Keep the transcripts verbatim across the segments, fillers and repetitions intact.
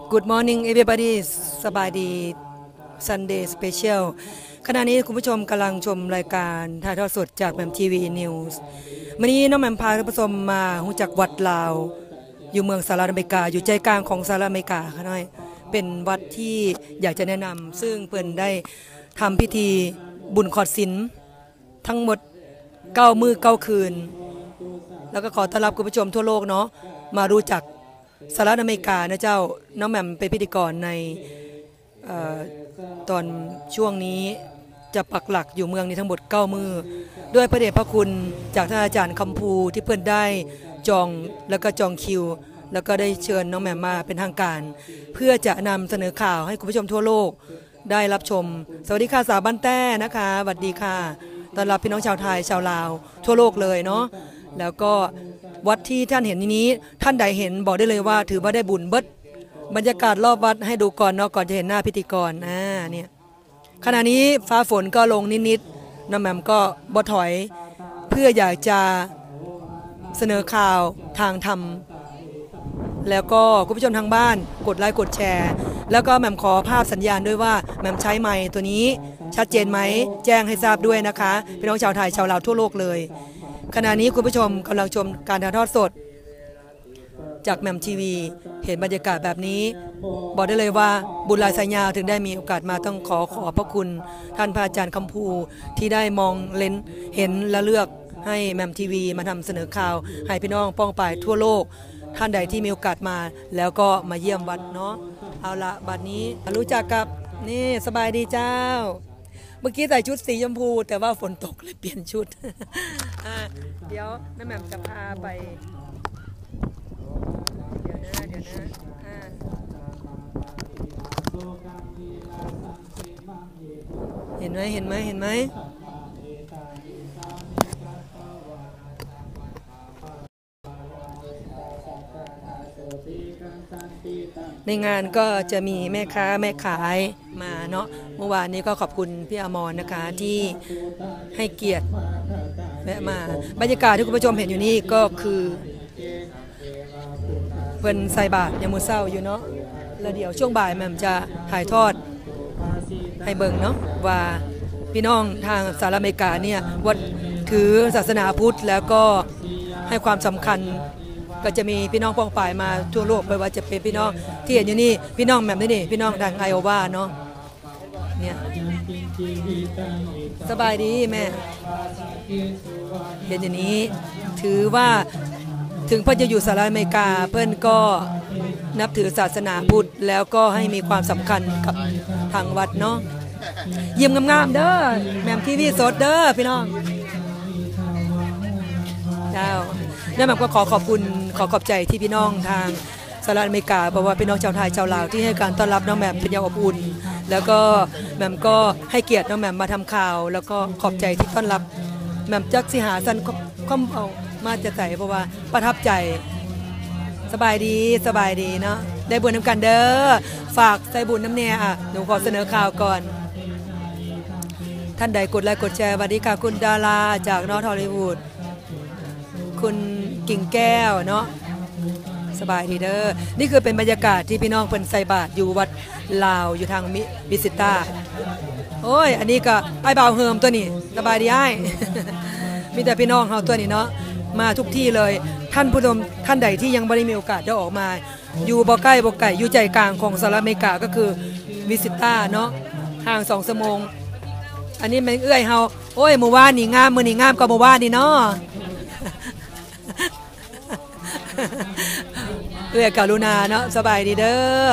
Good morning everybody สบายดี Sunday Special ขณะนี้คุณผู้ชมกำลังชมรายการถ่ายทอดสดจากแหม่มทีวีนิวส์วันนี้น้องแหม่มพาท่านผู้ชมมารู้จักวัดลาวอยู่เมืองสหรัฐอเมริกาอยู่ใจกลางของสหรัฐอเมริกาค่ะน้อยเป็นวัดที่อยากจะแนะนำซึ่งเพิ่นได้ทำพิธีบุญขอดศีลทั้งหมดเก้ามื้อเก้าคืนแล้วก็ขอต้อนรับคุณผู้ชมทั่วโลกเนาะมารู้จักสหรัฐอเมริกานะเจ้าน้องแหม่มเป็นพิธีกรในเอ่อตอนช่วงนี้จะปักหลักอยู่เมืองนี้ทั้งหมดเก้ามื้อด้วยพระเดชพระคุณจากท่านอาจารย์คำภูที่เพิ่นได้จองแล้วก็จองคิวแล้วก็ได้เชิญน้องแหม่มมาเป็นทางการเพื่อจะนำเสนอข่าวให้คุณผู้ชมทั่วโลกได้รับชมสวัสดีค่ะสาวบ้านแต้นะคะสวัสดีค่ะต้อนรับพี่น้องชาวไทยชาวลาวทั่วโลกเลยเนาะแล้วก็วัดที่ท่านเห็นนี้ท่านใดเห็นบอกได้เลยว่าถือว่าได้บุญเบิดบรรยากาศรอบวัดให้ดูก่อนเนาะก่อนจะเห็นหน้าพิธีกรอ่าเนี่ยขณะนี้ฟ้าฝนก็ลงนิดๆน้ำแหม่มก็บ่ถอยเพื่ออยากจะเสนอข่าวทางธรรมแล้วก็คุณผู้ชมทางบ้านกดไลค์กดแชร์แล้วก็แหม่มขอภาพสัญญาณด้วยว่าแหม่มใช้ไมค์ตัวนี้ชัดเจนไหมแจ้งให้ทราบด้วยนะคะพี่น้องชาวไทยชาวลาวทั่วโลกเลยขณะนี้คุณผู้ชมกำลังชมการถ่ายทอดสดจากแหม่มทีวีเห็นบรรยากาศแบบนี้บอกได้เลยว่าบุญหลายสายยาวถึงได้มีโอกาสมาต้องขอขอบพระคุณท่านพระอาจารย์คำภูที่ได้มองเลนเห็นและเลือกให้แหม่มทีวีมาทำเสนอข่าวให้พี่น้องป้องไปทั่วโลกท่านใดที่มีโอกาสมาแล้วก็มาเยี่ยมวัดเนาะเอาละบัดนี้รู้จักกับนี่สบายดีเจ้าเมื่อกี้ใส่ชุดสีชมพูแต่ว่าฝนตกเลยเปลี่ยนชุด เดี๋ยวน้าแหม่มจะพาไปเดี๋ยวนะเดี๋ยวนะเห็นไหมเห็นไหมเห็นไหมในงานก็จะมีแม่ค้าแม่ขายมาเนาะเมื่อวานนี้ก็ขอบคุณพี่อมรนะคะที่ให้เกียรติแวะมาบรรยากาศที่คุณผู้ชมเห็นอยู่นี่ก็คือเพิ่นใส่บาตรยามมื้อเช้าอยู่เนาะแล้วเดี๋ยวช่วงบ่ายแม่มจะถ่ายทอดให้เบิ่งเนาะว่าพี่น้องทางสหรัฐอเมริกาเนี่ยวัดถือศาสนาพุทธแล้วก็ให้ความสำคัญก็จะมีพี่น้องป้องป่ายมาทั่วโลกไม่ว่าจะเป็นพี่น้องที่เห็นอยู่นี่พี่น้องแบบนี้นี่พี่น้องทางไอโอวาเนาะเนี่ยสบายดีแม่เห็นอย่างนี้ถือว่าถึงเพิ่นจะอยู่สหรัฐอเมริกาเพิ่นก็นับถือศาสนาพุทธแล้วก็ให้มีความสำคัญกับทางวัดเนาะเยี่ยมงามๆเด้อแหม่มทีวีสดเด้อพี่น้องเจ้าแล้วแหม่มก็ขอขอบคุณขอขอบใจที่พี่น้องทางสหรัฐอเมริกาเพราะว่าพี่น้องชาวไทยชาวลาวที่ให้การต้อนรับน้องแหม่มเป็นอย่างอบอุ่นแล้วก็แหม่มก็ให้เกียรติน้องแหม่มมาทำข่าวแล้วก็ขอบใจที่ต้อนรับแหม่มจักสิหาสันคอมเอามาจะใส่เพราะว่าประทับใจสบายดีสบายดีเนาะได้บุญน้ำกันเด้อฝากใส่บุญน้ำเนี่ยอ่ะหนูขอเสนอข่าวก่อนท่านใดกดไลค์กดแชร์สวัสดีค่ะคุณดาราจากนอร์ทฮอลลีวูดคุณกิ่งแก้วเนาะสบายดีเด้อนี่คือเป็นบรรยากาศที่พี่น้องเพิ่นใส่บาตรอยู่วัดลาวอยู่ทางมิสิต้าโอ้ยอันนี้ก็ไอ้บ่าวเฮิมตัวนี้สบายดีไอ้ มีแต่พี่น้องเฮาตัวนี้เนาะมาทุกที่เลยท่านผู้ชมท่านใดที่ยังไม่ได้มีโอกาสได้ออกมาอยู่บ่ใกล้บ่ไกลอยู่ใจกลางของสหรัฐอเมริกาก็คือมิสิต้าเนาะห่างสองชั่วโมงอันนี้มันเอื้อยเฮาโอ้ยเมื่อวานนี่งามมื้อนี้งามกว่าเมื่อวานนี่เนาะเอื้อยกรุณาเนาะสบายดีเด้อ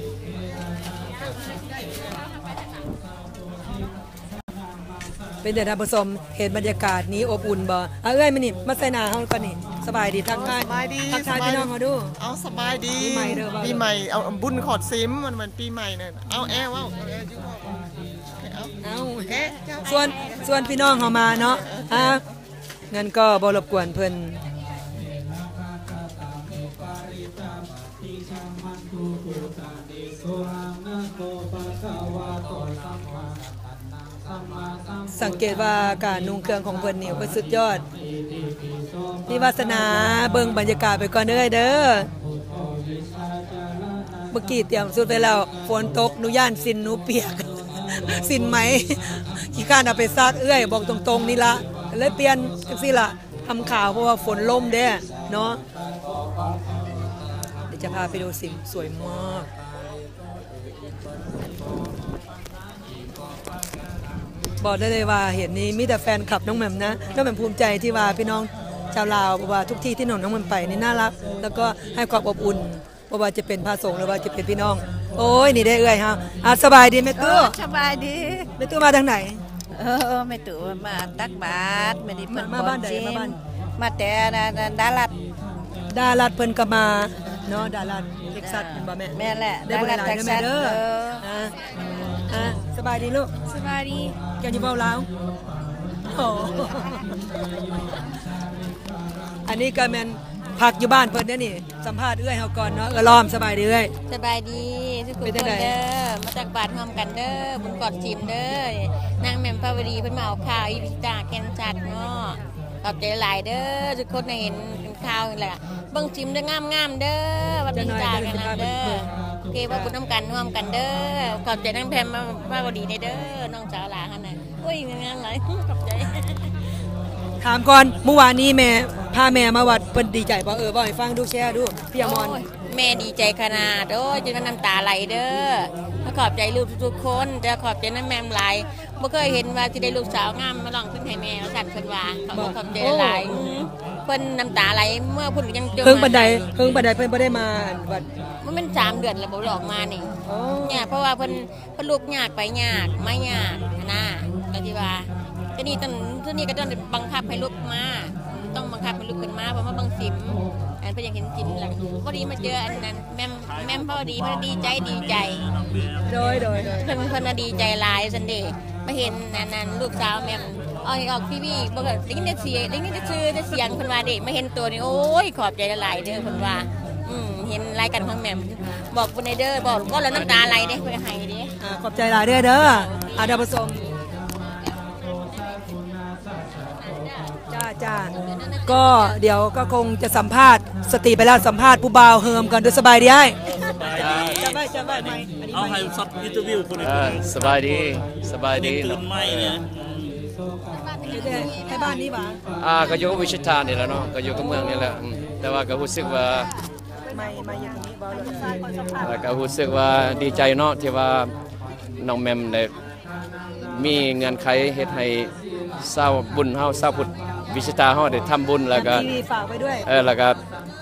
เป็นเดือนท่านผู้ชมเห็นบรรยากาศนี้อบอุ่นบ่เอาเอ้ยมานี่มาใส่หน้าเฮาก่อนนี่สบายดีทักทายทักทายพี่น้องเฮาดูเอาสบายดีปีใหม่เด้อปีใหม่เอาบุญขอดซิมมันมันปีใหม่เนี่ยเอาแอวเอาเอาส่วนส่วนพี่น้องเฮามาเนาะอ่ะงั้นก็บ่รบกวนเพิ่นสังเกตว่าการนุ่งเครื่องของเพิ่นนี่ก็สุดยอดนี่วาสนาเบิ่งบรรยากาศไปก่อนเด้อเด้อมื่อกี้เตรียมสุดไปแล้วฝนตกหนูย่านสินหนูเปียก สินไหมขี้ข้านเอาไปซักเอื้อยบอกตรงๆนี่ละเลยเปลี่ยนจังซี่ล่ะทำข่าวเพราะว่าฝนล่มเด้เนาะเดี๋ยวจะพาไปดูสินสวยมากบอกได้เลยว่าเห็นนี้มีแต่แฟนคลับน้องแหม่มนะน้องแหม่มภูมิใจที่ว่าพี่น้องชาวลาวบอกว่าทุกที่ที่น้องน้องแหม่มไปนี่น่ารักแล้วก็ให้ความอบอุ่นเพราะว่าจะเป็นพระสงฆ์หรือว่าจะเป็นพี่น้องโอ้ยนี่ได้เอ่ยฮะอ่ะสบายดีแม่ตู้สบายดีแม่ตู้มาทางไหนเออไม่ตู่มาตักบาตรไม่ได้เพิ่นมาบ้านใดมาบ้านมาแต่ดาลัดดารัดเพิ่นก็มาเนาะดารัดเท็กซัสเป็นบ่แม่แม่แหละได้บ่หลายเด้อแม่เด้ออ่ะอ่ะสบายดีลูกสบายดีแกอยู่เว้าลาวโอ้อันนี้ก็แม่นพักอยู่บ้านเพิ่นเด้อนี่สัมภาษณ์เอื้อยเฮาก่อนเนาะเออล้อมสบายดีเอ้ยสบายดีทุกคนเป็นจังได๋เด้อมาตักบาตรร่วมกันเด้อบุญกอดจิมเด้อนางแม่มภาวดีเพิ่นมาเอาข่าวอีพิตาแคนซัดเนาะขอบใจหลายเด้อทุกคนได้เห็นเป็นข่าวนี่แหละเบิ่งจิมเด้องามๆเด้อวันพิตากันนะเด้อโอเคว่าบุญนำกันร่วมกันเด้อขอบใจนางแพมภาวดีเด้อน้องสาวหลานหั่นน่ะโอ้ยงามหลายขอบใจถามก่อนเมื่อวานนี้แม่พาแม่มาวัดเพิ่นดีใจบ่เออบ่ให้ฟังดูแชร์ดูพี่อมรโอ้ยแม่ดีใจขนาดโอ้ยจนน้ำตาไหลเด้อมาขอบใจลูกทุกๆคนจะขอบใจน้ำแม่หลายบ่เคยเห็นว่าสิได้ลูกสาวงามมาลองขึ้นให้แม่สั่นเพิ่นว่าขอบขอบใจหลายเพิ่นน้ำตาไหลเมื่อเพิ่นยังเจอเพิ่งบันไดเพิ่งบันไดเพิ่นบ่ได้มาวัดมันเป็นสามเดือนแล้วบ่ได้ออกมานี่โอ้เนี่ยเพราะว่าเพิ่นเพิ่นลูกยากไปยากมายากนะก็ที่ว่าทีนี้ตอนทีนี้ก็ต้องบังคับให้ลูกมาต้องบังคับให้ลูกขึ้นมาเพราะว่าบางสิมอันเพิ่นอยากเห็นจิมแหละพอดีมาเจออันนั้นแม่มแม่มพอดีเพิ่นดีใจดีใจโดยโดยโดยเพิ่นเพิ่นน่ะดีใจหลายซันเดย์มาเห็นอันนั้นลูกสาวแม่มออกออกทีวีบ่ก็ได้ยินแต่เสียงได้ยินแต่ชื่อแต่เสียงเพิ่นว่าเด็กมาเห็นตัวนี่โอ้ยขอบใจหลายเด้อเพิ่นว่าอืมเห็นรายการของแม่มบอกเพิ่นเด้อบอกก็แล้วน้ำตาไหลเด้เพิ่นให้เด้อ่าขอบใจหลายเด้อเด้ออาดาผสมจ้าจ้าก็เดี๋ยวก็คงจะสัมภาษณ์สติไปแล้วสัมภาษณ์ผู้บ่าวเฮิมกันด้วยสบายดีไอ้จะไม่จะไม่ไม่เอาให้ซับอินเตอร์วิวคนอื่นอ่าสบายดีสบายดีตื่นไหมเนี่ยให้บ้านนี้หว่าอ่าก็อยู่กับวิชิตานี่แหละเนาะก็อยู่กับเมืองนี่แหละอืมแต่ว่าก็รู้สึกว่าไม่ไม่อย่างนี้บ่เลยแล้วก็รู้สึกว่าดีใจเนาะที่ว่าน้องแมมได้มีเงื่อนไขเฮ็ดให้เศร้าบุญเฮาเศร้าพุทธวิชิตาเฮาได้ทำบุญแล้วก็มีฝากไว้ด้วยเออแล้วก็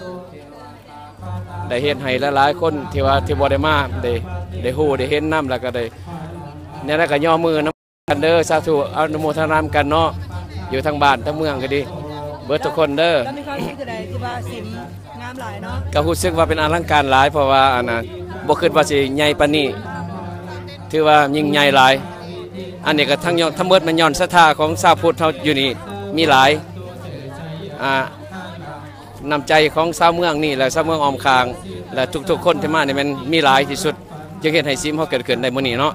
ได้เฮ็ดให้หลายๆคนที่ว่าที่บ่ได้มาได้ได้ฮู้ได้เห็นนำแล้วก็ได้เนี่ยแล้วก็ย่อมือนำกันเด้อสาธุอนุโมทนากันเนาะอยู่ทางบ้านทางเมืองก็ดีเบิดทุกคนเด้อแล้วมีความคิดจะได้ที่ว่าสิมงามหลายเนาะก็รู้สึกว่าเป็นอลังการหลายเพราะว่าอันน่ะบ่คิดว่าสิใหญ่ปานนี้ถือว่ายิ่งใหญ่หลายอันนี้ก็ทั้งย้อนทั้งหมดมันย้อนศรัทธาของชาวพุทธเฮาอยู่นี่มีหลายอ่านำใจของชาวเมืองนี่และชาวเมืองออมคางและทุกๆคนที่มานี่มันมีหลายที่สุดจึงเฮ็ดให้ซิมเฮาเกิดขึ้นได้มื้อนี้เนาะ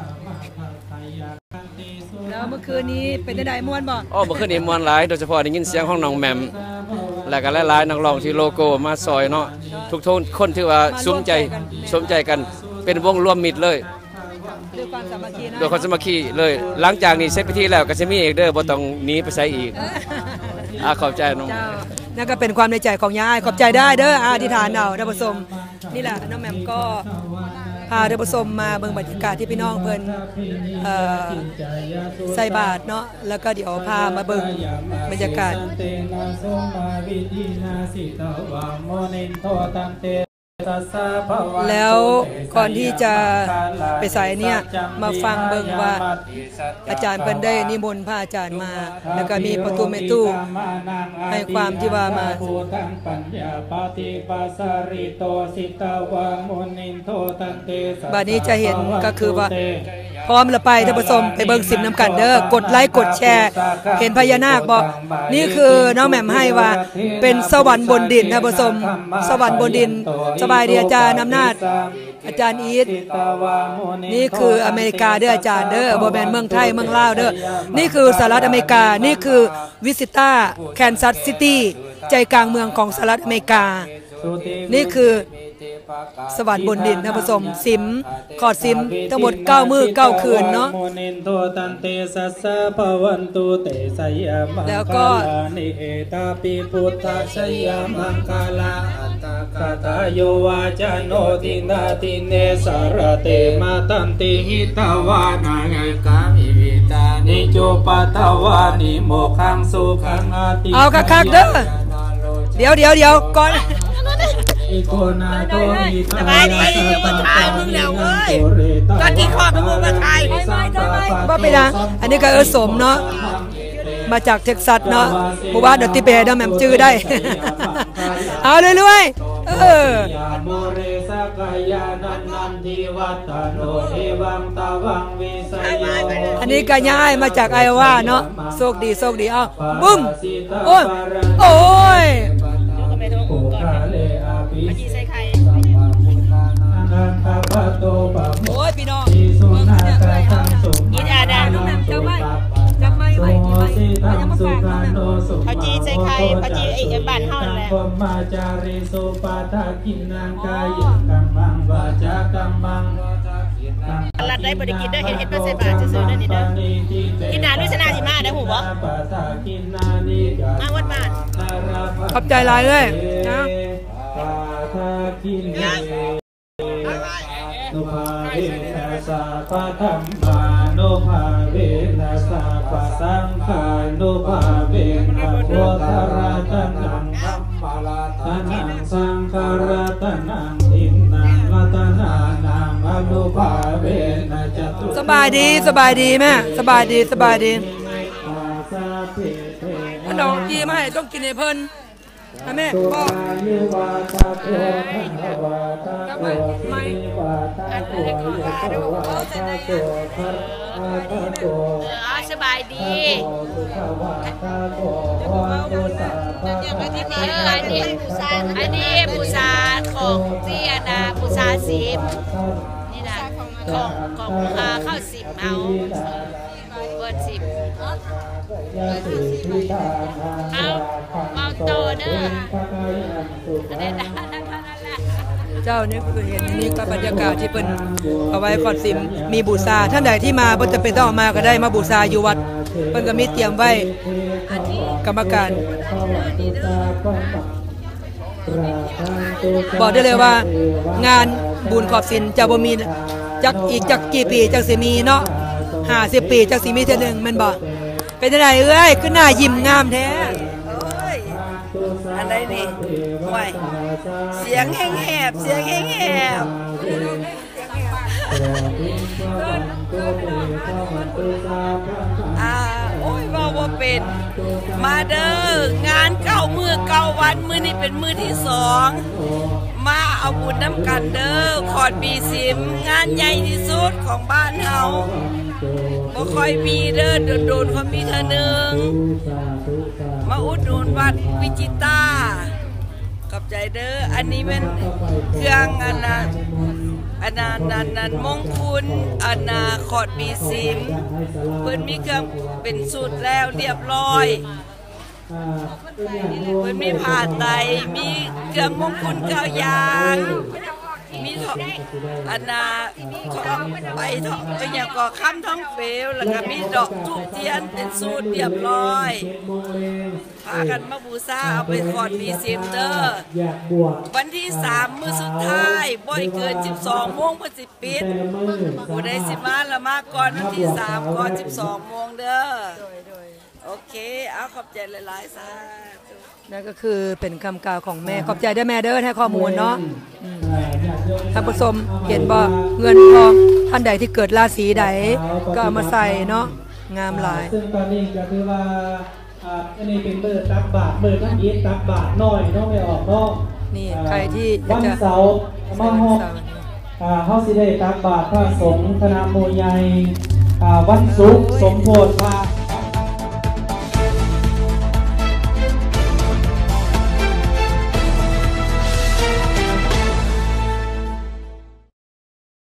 แล้วเมื่อคืนนี้เป็นได้ม่วนบ่อ้อเมื่อคืนนี้ม่วนหลายโดยเฉพาะได้ยินเสียงของน้องแหม่มและก็หลายๆนักร้องที่โลโก้มาซอยเนาะทุกๆคนที่ว่าสมใจสมใจกันเป็นวงรวมมิตรเลยด้วยความสามัคคีนะโดยคนสามัคคีเลยหลังจากนี้เสร็จพิธีแล้วก็จะมีอีกเด้อบ่ต้องหนีไปไสอีกอ่าขอบใจน้องเจ้านั่นก็เป็นความในใจของยายขอบใจได้เด้ออธิษฐานเอาท่านผู้ชมนี่แหละน้องแหม่มก็พาท่านผู้ชมมาเบิ่งบรรยากาศที่พี่น้องเพิ่นเอ่อใส่บาตรเนาะแล้วก็เดี๋ยวพามาเบิ่งบรรยากาศแล้วก่อนที่จะไปใส่เนี่ยมาฟังเบิ่งว่าอาจารย์เพิ่นได้นิมนต์พระอาจารย์มาแล้วก็มีประตูเมตุให้ความที่ว่ามาบัดนี้จะเห็นก็คือว่าพร้อมแล้วไปท่านผู้ชมไปเบิ่งสิมน้ำกันเด้อกดไลค์กดแชร์เห็นพญานาคบอกนี่คือน้องแหม่มให้ว่าเป็นสวรรค์บนดินท่านผู้ชมสวรรค์บนดินสบายดีอาจารย์อำนาจอาจารย์อีทนี่คืออเมริกาเด้ออาจารย์เด้อบ่แม่นเมืองไทยเมืองลาวเด้อนี่คือสหรัฐอเมริกานี่คือวิสิต้าแคนซัสซิตี้ใจกลางเมืองของสหรัฐอเมริกานี่คือสวรรค์บนดินท่านผู้ชมซิมขอดซิมทั้งหมดเก้ามื้อเก้าคืนเนาะแล้วก็นิเอตาปิพุทธสยามังคลาอัตตะกตาโยวาจโนตินาติเนสารเตมาตันติหิตาวานาไงกามิวิตานิโจปัตวานิโมขังสุขังอาติเอาคักๆเด้อเดี๋ยวเดี๋ยวเดี๋ยวก่อนสบายดีอยู่บนท้ายมึงแล้วเว้ยตอนที่ขอบมึงมาไทยว่าไปนะอันนี้ก็เออสมเนาะมาจากเท็กซัสเนาะหมู่บ้านเดอะติเบเดอร์แมมจื้อได้เอาเรื่อยๆเอออันนี้ก็ย้ายมาจากไอโอวาเนาะโชคดีโชคดีเอาบึ้มโอ้ยโอ้ยโอ้ยพี่น้องกินอาดาน้องแมมเจ้าไม่จับไม่ไหวกินไม่ยังมาฝากน้องแมมพจีใส่ไข่พจีไอ้บ้านเฮาแหละมาจาริสุปาทากินนางกายกัมมังวาจากัมมังรัดได้บริกินเด้อเฮ็ดเฮ็ดมาใส่บาตรซื่อๆเด้อนี่เด้อกินนาลุชนาสิมาได้หูบ่มาวัดบ้านขอบใจหลายเลยนะโนภาเวนัสสะปะธัมมาโนภาเวนัสสะปะสังฆาโนภาเวนะโพธราตนังธัมมาลาตนังสังฆราตนังทินนังรัตนานังอนุภาเวนะจตุสบายดีสบายดีแม่สบายดีสบายดีอันดอกจีมาให้ต้องกินให้เพิ่นแม่พ่อไม่ไม่สบายดีอันนี้อันนี้บูชาของเจียนะบูชาสิบนี่นะของของข้าวสิบเอาเบิร์ดสิบเอาเมาโตเด้อเจ้านี่คือเห็นนี่ก็บรรยากาศที่เป็นเอาไว้ก่อนสิมมีบูชาท่านใดที่มาบ่จะเป็นต้องออกมาก็ได้มาบูชาอยู่วัดเพิ่นก็มีเตรียมไว้กรรมการบอกได้เลยว่างานบุญขอบสินจะบ่มีจักอีกจักกี่ปีจักสิมีเนาะห้าสิบปีจักสิมีเท่านึงแม่นบ่เป็นจังได๋เอ้ยคือหน้ายิ้มงามแท้อันใดนี่ห่วยเสียงแหบเสียงแหบอ่าโอ้ยว่าว่าเป็นมาเด้องานเก้ามือเก้าวันมือนี้เป็นมือที่สองมาเอาบุญน้ำกันเด้อขอดปีสิมงานใหญ่ที่สุดของบ้านเฮาบ่ค่อยมีเด้อโดนๆเขามีเธอหนึ่งมาอุดหนุนวัดวิจิตาขอบใจเด้ออันนี้เป็นเครื่องอันนั้นอันนั้นอันนั้นมงคุณอันนาขอดปีสิมเพิ่นมีเครื่องเป็นสูตรแล้วเรียบร้อยเพิ่นมีผ้าไตรมีเครื่องมงคุณเก้าอย่างมีทองอันนาใบทองเป็นอย่างก่อค้ำท้องเปลวแล้วก็มีดอกทูบเทียนเป็นสูตรเรียบร้อยพากันมาบูชาเอาไปขอดปีสิมเด้อวันที่สามมื้อสุดท้ายบ่อยเกินสิบสองโมงเพิ่นสิปิดผู้ใดสิมาละมาก่อนวันที่สามก่อนสิบสองโมงเด้อโอเคเอาขอบใจหลายๆซะนั่นก็คือเป็นคำกล่าวของแม่ขอบใจด้วยแม่เด้อให้ข้อมูลเนาะท่านผู้ชมเห็นบ่เงินทองท่านใดที่เกิดราศีใดก็เอามาใส่เนาะงามหลายซึ่งตอนนี้ก็คือว่าอันนี้เป็นเบอร์ตักบาทเบอร์ทั้งยีตักบาทน้อยน้องไม่ออกน้องนี่ใครที่วันเสาร์มาหกเฮาสิได้ตักบาทพระสงฆ์คณะโมใหญ่วันศุกร์สมโภชพระ